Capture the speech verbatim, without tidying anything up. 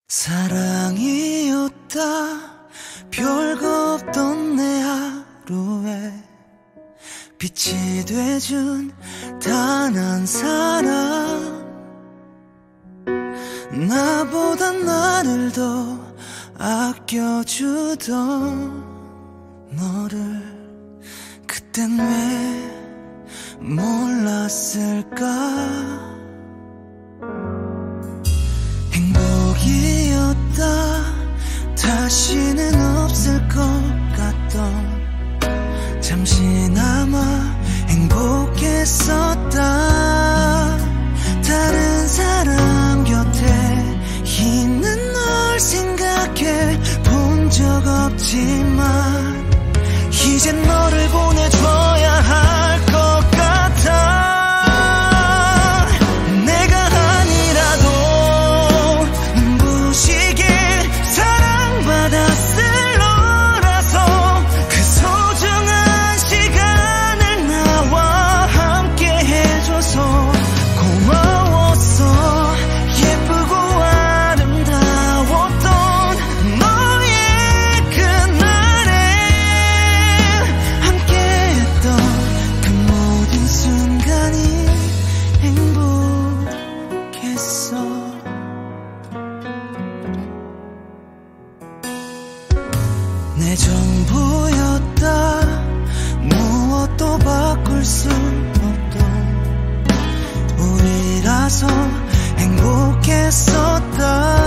사랑이었다 별거 없던 내 하루에 빛이 돼준 단 한 사람, 나보다 나를 더 아껴주던 너를 그땐 왜 몰랐을까. 행복이었다 다시는 없을 것 같던, 잠시나마 행복했었다. 다른 사람 곁에 있는 널 생각해 본 적 없지만 이젠 너를 보내줘야 할 것 같아. 내가 아니라도 눈부시게 사랑받았을 너라서 그 소중한 시간을 나와 함께 해줘서 고마웠어. 예쁘고 아름다웠던 너의 그날에 함께했던 그 모든 순간이 행복했어. 내 전부였다 무엇도 바꿀 수 없던 우리라서 행복했었다.